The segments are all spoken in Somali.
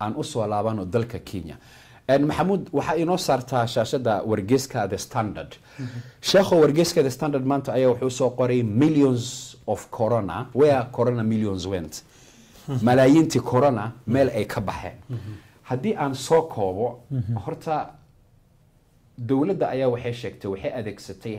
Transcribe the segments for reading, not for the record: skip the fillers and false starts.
aan u soo laabano dalka Kenya محمود waxa inoo saartaa shaashada wargeyska The Standard sheekho wargeyska The Standard maanta ayaa wuxuu soo qoray millions of corona where corona millions went malaayinti corona meel ay ka baxeen haddii aan soo koobo horta dawladda ayaa waxay sheegtay waxay adeegsatay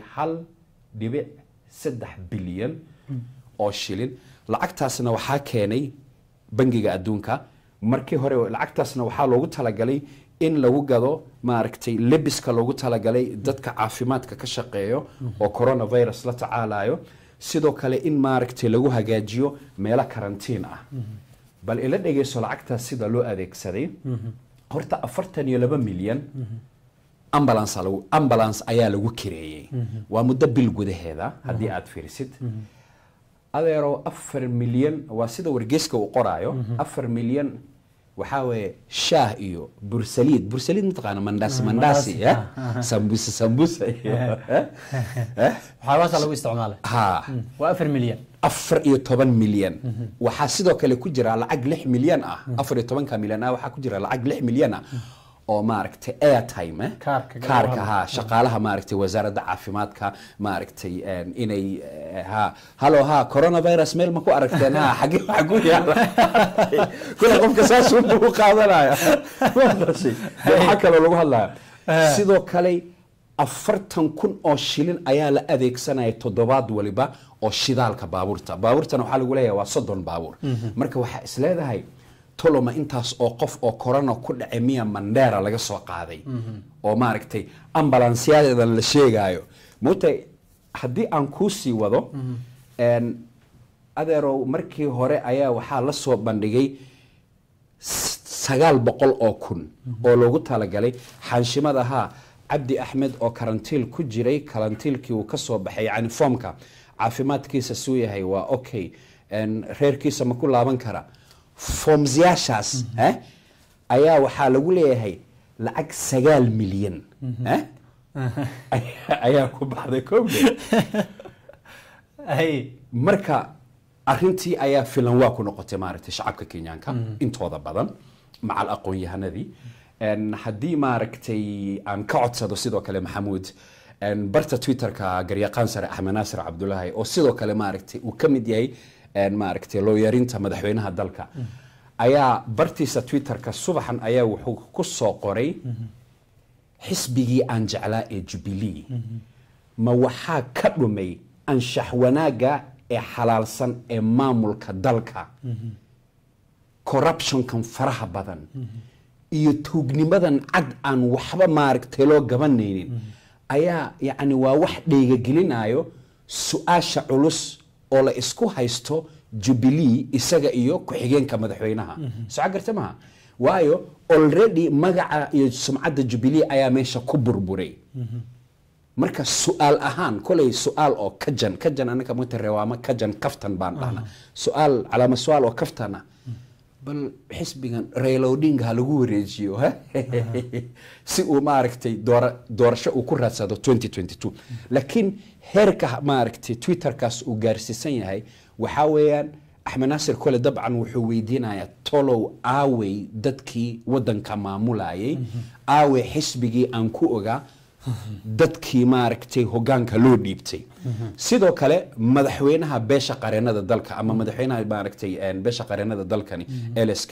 1.3 bilyan oo shilin lacagtaasna waxa keenay bangiga adduunka markii hore lacagtaasna waxa loogu talagalay in lagu gado maaragtay lebiska loogu talagalay dadka caafimaadka ka shaqeeyo oo coronavirus la tacaalayo sidoo kale in maaragtay lagu hagaajiyo meelo karantiin ah bal ila dhageyso lacagtaas sida loo adeegsaday horta 42 milyan ambulance ayaa lagu kireeyay waa muddo bil gudaheeda hadii aad fiirisid adeero 4 milyan waa sida wargeyska uu qoraayo 4 milyan waxa weeye shaah iyo bursaliid mataqaana mandasi sambusa waxa lagu isticmaalay waa 4 milyan 14 milyan waxa sidoo kale ku jira lacag 6 milyan ah 14 milyan ah waxa ku jira lacag 6 milyan ah oo maaragtay airtime kaarka shaqaalaha maaragtay wasaaradda caafimaadka maaragtay inay halo coronavirus meel ma ku aragteen xagu yaala kula qofka saas uu qaadanaya waxa kale lagu hadlaa sidoo kale 40,000 oo shilin ayaa la adeegsanaya toddobaad waliba oo shidaalka baabuurtana waxa lagu leeyahay waa 30 baabuur marka waxa isleedahay toloma intaas oo qof oo corona ku dhacay miya Mandera laga soo qaaday oo maaragtay ambulance-yadeeda la sheegayo mootay hadii aan ku sii wado adeero markii hore ayaa waxa la soo bandhigay 900 oo kun oo loogu talagalay xanshimadaha Abdi Ahmed oo karantiil ku jiray karantiilkii uu ka soo baxay yani foomka caafimaadkiisa suu yahay waa okay reerkiisa ma ku laaban kara foomsyaashaas ayaa waxaa lagu leeyahay lacag 9 milyan ayaa ku baxday koob marka arintii ayaa filan waa ku noqotay maaragtay shacabka Kenyaanka intooda badan macal aqoon-yahanadii haddii maaragtay aan ka codsado sidoo kale Maxamuud barta Twitterka garyaqaan sare Axmed Naasir Cabdullaahi oo sidoo kale maaragtay uu ka mid yahay maaragtay looyarinta madaxweynaha dalka ayaa bartiisa Twitterka subaxan ayaa wuxuu ku soo qoray xisbigii aan jeclaa ee Jubilee ma waxa ka dhumay anshax wanaaga ee xalaalsan ee maamulka dalka corruption kan faraha badan iyo tuugnimadan cad aan waxba maaragtay loo gabanaynin ayaa yani waa wax dheega gelinayo su'aasha culus oo la isku haysto Jubilee isaga iyo ku xigeenka madaxweynaha soo gartamaha waayo already magaca iyo sumcadda Jubilee ayaa meesha ku burburay marka su'aal ahaan kulay su'aal oo kajan anaka mutareewama kajan kaftan baan dhahna su'aal calama su'aal oo kaftana bal xisbigan Raila Odinga lagu wareejiyo si uu maaragtay doorasho uu ku raadsado 2022 laakiin heerka maaragtay Twitterkaas uu gaarsiisan yahay waxa weeyaan Axmed Naasir kole dabcan wuxuu weydiinayaa tolow aaway dadkii wadanka maamulayay aaway xisbigii aan ku ogaa dadkii maaragtay hogaanka loo dhiibtay sidoo kale madaxweynaha beesha qareenada dalka ama madaxweynaha maaragtay beesha qareenada dalkani LSK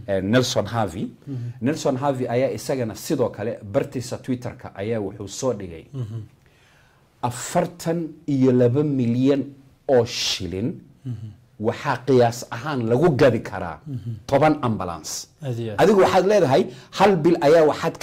Nelson Havi ayaa isagana sidoo kale bartiisa Twitterka ayaa wuxuu soo dhigay 42 milyan oo shilin waxa qiyaas ahaan lagu gadi karaa 10 ambulance adigu waxaad leedahay hal bil ayaa waxaad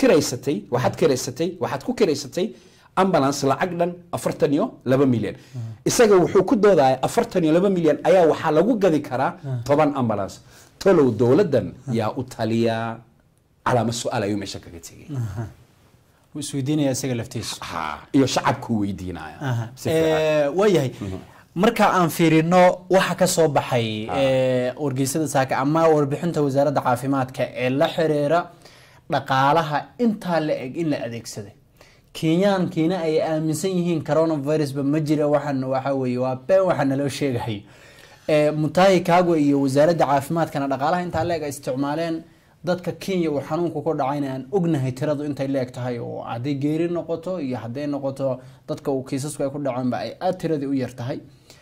ku kireysatay ambulance lacag dhan 42 milyan isaga wuxuu ku doodayaa 42 milyan ayaa waxa lagu gadi karaa 10 ambulance tolow dawladan yaa u taliya calama su'aal ayuu meesha kaga tagay isweydiinaya isaga laftiisa iyo shacabku weydiinaya waayahay marka aan fiirino waxa ka soo baxay wargeysada saaka ama warbixinta wasaaradda caafimaadka ee la xiriira dhaqaalaha inta la eg in la adeegsaday Kenyaankiina ay aaminsan yihiin coronavirus ba ma jira waxan waxa weeye waa been waxa loo sheegay Mutahi Kagwe iyo wasaaradda caafimaadkana dhaqaalaha inta la eg isticmaaleen dadka Kenya uu xanuunku ku dhacayna aan ognahay tiradu intay leeg tahay oo haday geeri noqoto iyo haday noqoto dadka uu kiisasku ay ku dhacaan ba ay aad tiradii u yar tahay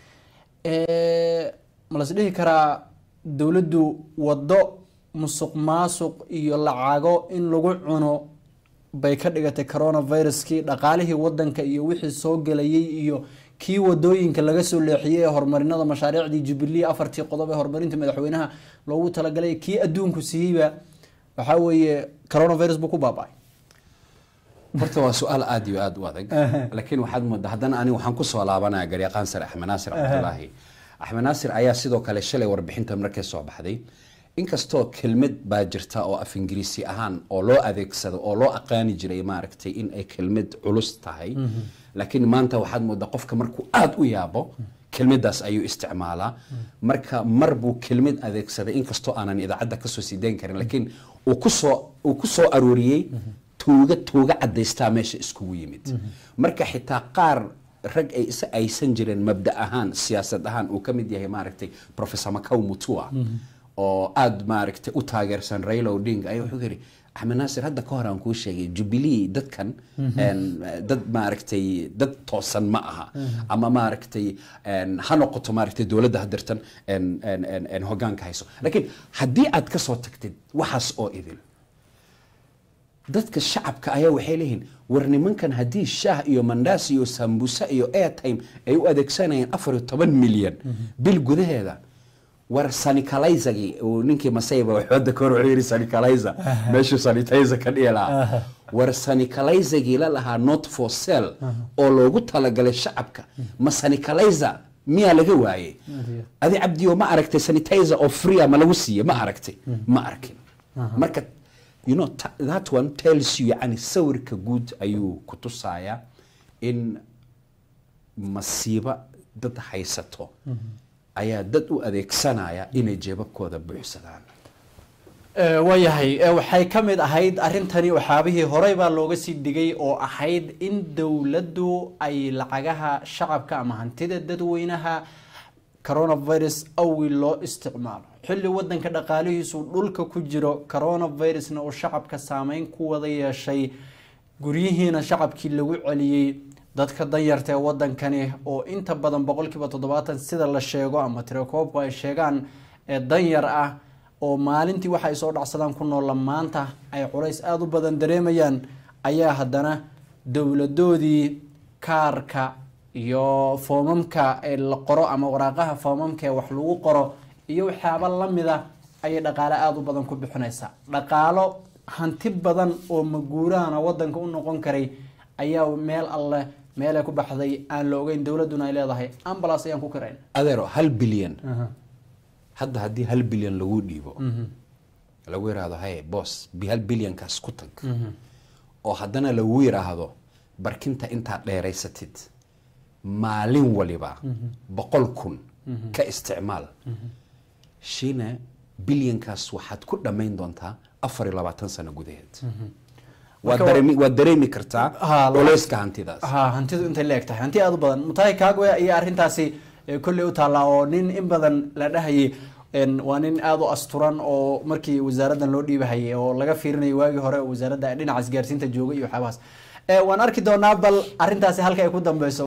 ma la isdhihi karaa dawladdu wado musuqmaasuq iyo lacago in lagu cuno bay ka dhigatay coronavirus-kii dhaqaalihii wadanka iyo wixii soo galayay iyo kii wadooyinka laga soo leexiyay horumarinada mashaariicdii Jubilee afartii qodob ee horumarinta madaxweynaha loogu talagalay kii adduunku siiyay waxa weeye coronavirus buu ku baabay horta waa su'aal aad iyo aad u adag laakiin waxaad moodaa haddana ani waxaan ku soo laabanayaa garyaqaan sare Axmed Naasir Cabdullaahi Axmed Naasir ayaa sidoo kale shalay warbixinta markay soo baxday inkastoo kelmad baa jirta oo af Ingiriisi ahaan oo loo adeegsado oo loo aqaani jiray maaragtay in ay kelmad culus tahay laakiin maanta waxaad moodaa qofka markuu aad u yaabo kelmadaas ayuu isticmaalaa marka mar buu kelmad adeegsaday inkastoo aanan idaacadda ka soo siideyn karin laakiin uu ku soo arooriyay tuuga cadaystaa meesha iskugu yimid marka xitaa qaar rag ay isa aysan jireen mabda ahaan siyaasad ahaan uu ka mid yahay maaragtay Professor Makau Mutua oo aad maaragtay u taageersan Raila Odinga ay wuxuu yiri Axmed Naasir hadda ka hor aan kuu sheegay Jubilee dadkan dad maaragtay dad toosan ma aha ama maaragtay ha noqoto maaragtay dawladda hadirtan hoggaanka hayso laakiin haddii aad ka soo tagtid waxaas oo idil dadka shacabka ayaa waxay leeyihiin war nimankan haddii shaah iyo mandaas iyo sambusa iyo airtime ay u adeegsanayaan 14 milyan bil gudaheeda war sanitizer-gi oo ninkii Masayba waxda ka horreeyay sanitizer meesha sanitizer ka dhiyala war sanitizer-gi la lahaa not for sale oo loogu talagalay shacabka ma sanitizer miya laga waayay adi abdiyo ma aragtay sanitizer oo free ma lagu siiyay ma aragtay ma arkin marka you know that one tells you yani sawirka guud ayuu ku tusaya in masiiba dad haysato ayaa dad u adeegsanaya inay jeebabkooda buuxsadaan waayahay waxay ka mid ahayd arintani waxaabihii horey baa looga sii dhigay oo ahayd in dawladdu ay lacagaha shacabka ama hantida dadweynaha coronavirus awi loo isticmaalo xilli wadanka dhaqaalihiisu dhulka ku jiro coronavirusna oo shacabka saameyn ku wada yeeshay guryihiina shacabkii lagu celiyay dadka danyarta ee wadankani oo inta badan 70% sida la sheego ama tirakoobku ay sheegaan ee danyar ah oo maalintii waxa ay soo dhacsadaan ku nool maanta ay culays aad u badan dareemayaan ayaa haddana dawladoodii kaarka iyo foomamka ee la qoro ama waraaqaha foomamka ee wax lagu qoro iyo waxyaabo la mid ah ay dhaqaale aad u badan ku bixinaysa dhaqaalo hanti badan oo maguuraana wadanka u noqon karay ayaa meel alle meel ay ku baxday aan la ogeyn dawladuna ay leedahay ambulance ayaan ku karayn adeero 1 bilyan hadda haddii 1 bilyan lagu dhiibo lagu yiraahdo hay boss bi 1 bilyan kaas ku tag oo haddana lagu yiraahdo barkinta inta dheeraysatid maalin waliba 100,000 ka isticmaal shina bilyan kaas waxaad ku dhamayn doontaa 24 sano gudaheed waa dareemi kartaa oleyska hantidaas hantidu intay leegtahay hanti aad u badan mutahay kaagwe iyo arintaasi kulli u taala oo nin in badan la dhahayay waa nin aad u asturan oo markii wasaaraddan loo dhiibahayay oo laga fiirinayay waagii hore wasaaradda dhinaca isgaarsiinta joogay iyo waxabaas waan arki doonaa bal arintaasi halka ay ku dambayso